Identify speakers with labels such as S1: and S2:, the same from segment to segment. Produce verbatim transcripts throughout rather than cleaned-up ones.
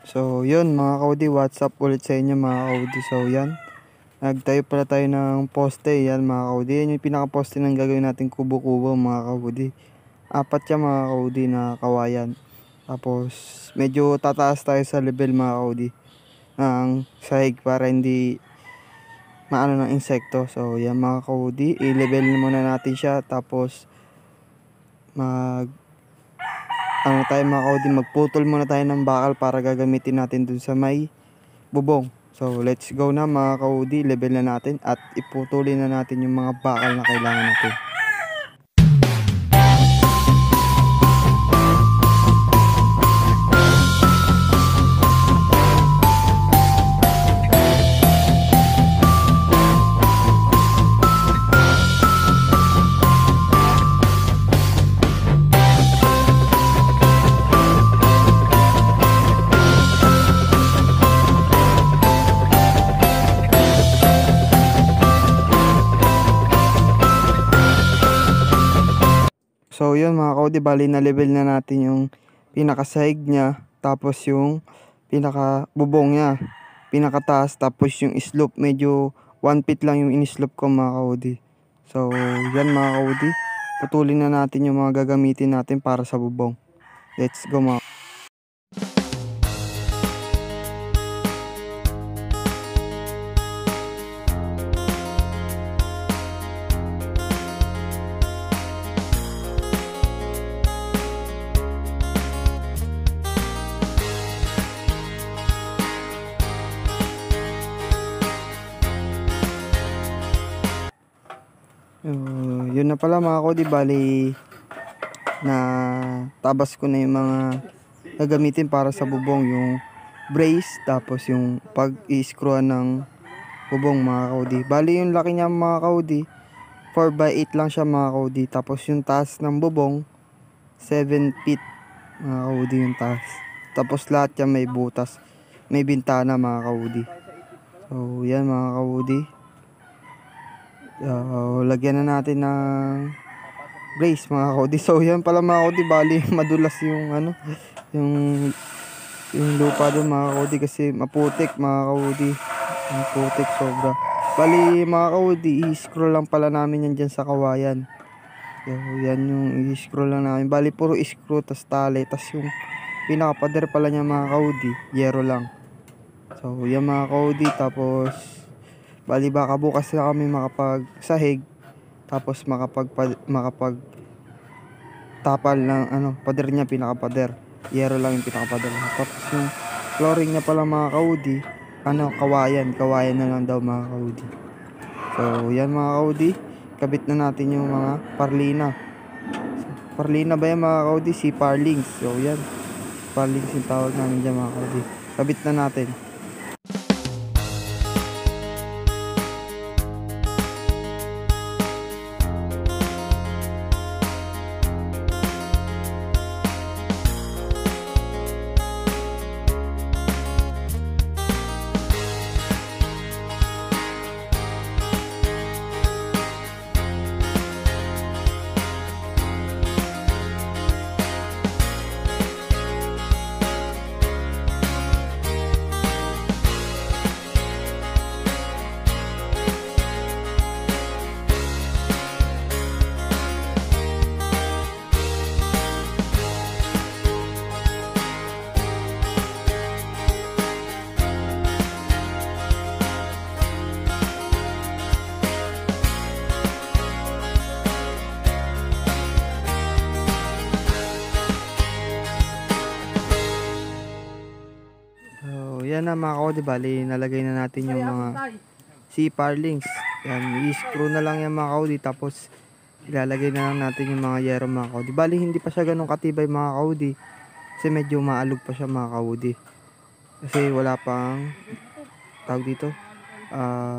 S1: So, yun mga kaudi, what's up ulit sa inyo mga kaudi. So, yan. Nagtayo pala tayo ng poste, yan mga kaudi. Yan yung pinaka-poste ng gagawin natin kubo-kubo mga kaudi. Apat yan mga kaudi na kawayan. Tapos, medyo tataas tayo sa level mga kaudi ng sahig para hindi maano ng insekto. So, yan mga kaudi, i-level muna natin siya. Tapos, mag ano tayo mga kaudi, magputol muna tayo ng bakal para gagamitin natin dun sa may bubong. So let's go na mga kaudi, level na natin at iputulin na natin yung mga bakal na kailangan natin. So yun mga kaudi, bali na level na natin yung pinakasahig niya, tapos yung pinaka bubong niya, pinakataas, tapos yung slope medyo one feet lang yung in-slope ko mga kaudi. So yan mga kaudi, putulin na natin yung mga gagamitin natin para sa bubong. Let's go mga Uh, yun na pala mga kaudi, bali na tabas ko na yung mga gagamitin para sa bubong, yung brace, tapos yung pag i-screwan ng bubong mga kaudi. Bali yung laki niya mga kaudi, four by eight lang siya mga kaudi. Tapos yung taas ng bubong seven feet mga kaudi yung taas. Tapos lahat yan may butas, may bintana mga kaudi. So yan mga kaudi, Uh, lagyan na natin ng brace mga kaudi. So yan pala mga kaudi, bali madulas yung ano, yung yung lupa doon mga kaudi kasi maputik mga kaudi, maputik sobra. Bali mga kaudi, i-scroll lang pala namin yan dyan sa kawayan. So yan yung i-scroll lang namin, bali puro screw tas tali, tas yung pinakapader pala niya mga kaudi, yero lang. So yan mga kaudi, tapos bali baka bukas na kami makapag sahig, tapos makapag makapag tapal ng ano, pader niya, pinakapader yero lang yung pinakapader. Tapos yung flooring niya pala mga kaudi, ano, kawayan kawayan na lang daw mga kaudi. So yan mga kaudi, kabit na natin yung mga parlina. Parlina ba yan mga kaudi? Si Parlings. So yan, Parlings yung tawag namin dyan mga kaudi. Kabit na natin. Yan na mga kaudi, bali nalagay na natin yung mga si Parlings. Yan, i-screw na lang yan mga kaudi, tapos ilalagay na lang natin yung mga yero mga kaudi. Bali hindi pa siya ganun katibay mga kaudi, kasi medyo maalog pa siya mga kaudi, kasi wala pang tawag dito, uh,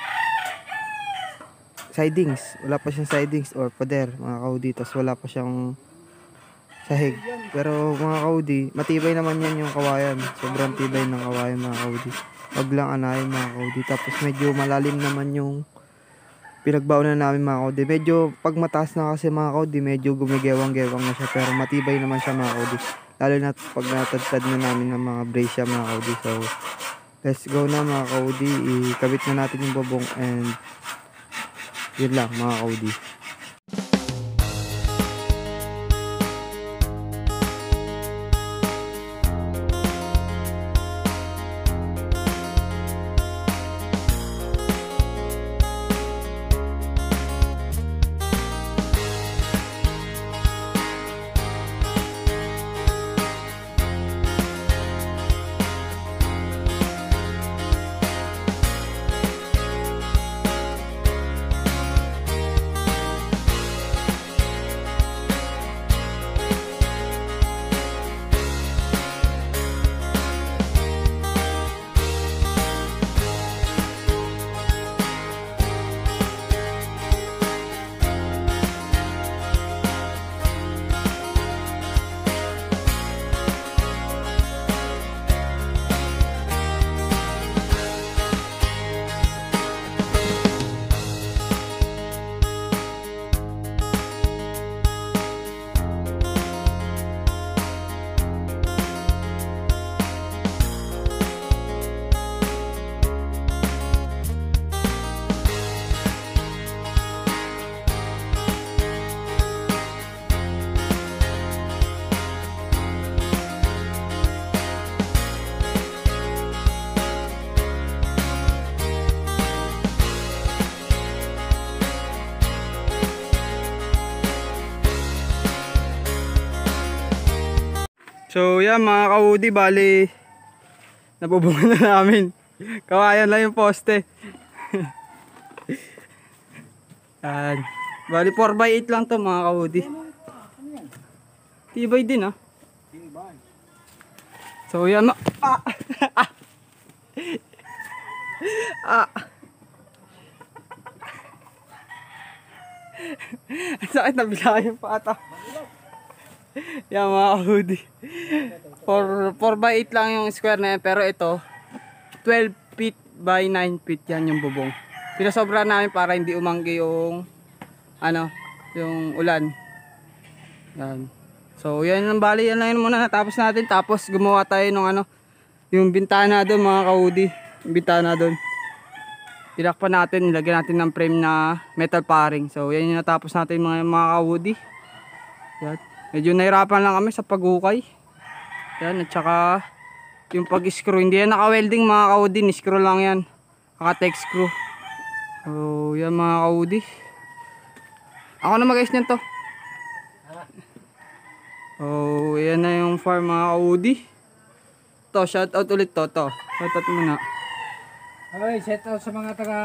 S1: sidings, wala pa siyang sidings or pader mga kaudi, tapos wala pa siyang sahig. Pero mga kaudi, matibay naman yan yung kawayan, sobrang tibay ng kawayan mga kaudi. Wag lang anayin mga kaudi. Tapos medyo malalim naman yung pinagbaunan namin mga kaudi. Medyo pag mataas na kasi mga kaudi, medyo gumigewang-gewang na siya, pero matibay naman siya mga kaudi. Lalo na pag natadtad na namin ng mga brescia mga kaudi. So, let's go na mga kaudi. Ikabit na natin yung bubong and yun lang mga kaudi. So yan mga kaudi, bali nabubungan na namin. Kawayan lang yung poste. Yan. Bali four by eight lang to mga kaudi. Tibay din ah. So yan. Ah! Ah! Ah! Ang sakit na bilayan pa ata. Yan mga kaudi. four by eight lang yung square na yan. Pero ito twelve feet by nine feet yan yung bubong. Pinasobra namin para hindi umanggi yung ano, yung ulan. Yan. So yan ang bali, yan lang yun muna natapos natin. Tapos gumawa tayo ng ano, yung bintana doon mga kaudi. Yung bintana doon tinakpan natin, nilagyan natin ng frame na metal paring. So yan yung natapos natin mga, mga kaudi. Yan. Medyo nahirapan lang kami sa paghukay. Yan, at saka yung pag-screw, hindi yan naka-welding mga kaudi, ni-screw lang yan. Naka-tech screw. So yan mga kaudi. Ako na mag-ayos niyan to. Oh, yan na yung farm mga kaudi. To, shout out ulit to, to. Shout out muna.
S2: Okay, shout out sa mga taga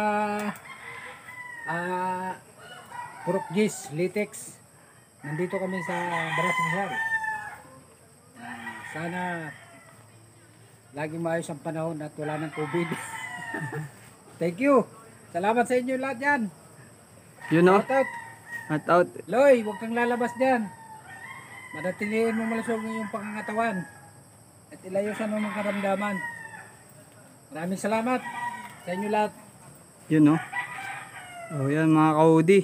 S2: uh, Purok Gis, Litex. Nandito kami sa Barasanghan. Uh, sana laging maayos ang panahon at wala ng COVID. Thank you. Salamat sa inyo lahat yan.
S1: You know?
S2: Shout out.
S1: Shout out.
S2: Loy, huwag kang lalabas dyan. Manatiliin mo malusog yung pangangatawan. At ilayusan mo mga karamdaman. Maraming salamat sa inyo lahat.
S1: You know? Oh, yan mga kaudi.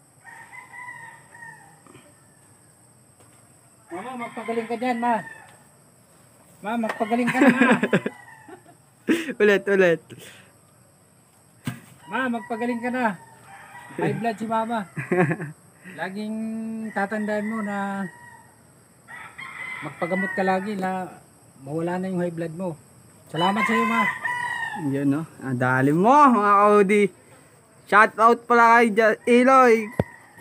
S2: Mama, magpagaling ka dyan, ma. Ma, magpagaling ka na, ma.
S1: Ulit, ulit.
S2: Ma, magpagaling ka na. High blood si mama. Laging tatandaan mo na magpagamot ka lagi na mawala na yung high blood mo. Salamat sa iyo, ma.
S1: Yan no. Ang dali mo mga kaudi. Shout out pala kay Ja- Eloy.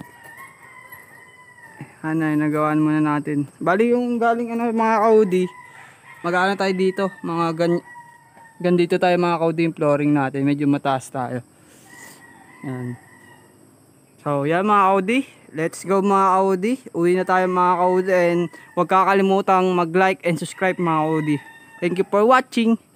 S1: Ano, nagawaan muna natin. Bali yung galing ano mga kaudi. Mag-ano tayo dito. Mga gan gandito tayo mga kaudi yung flooring natin. Medyo mataas tayo. Yan. So yan mga kaudi. Let's go mga kaudi. Uwi na tayo mga kaudi. And huwag kakalimutang mag-like and subscribe mga kaudi. Thank you for watching.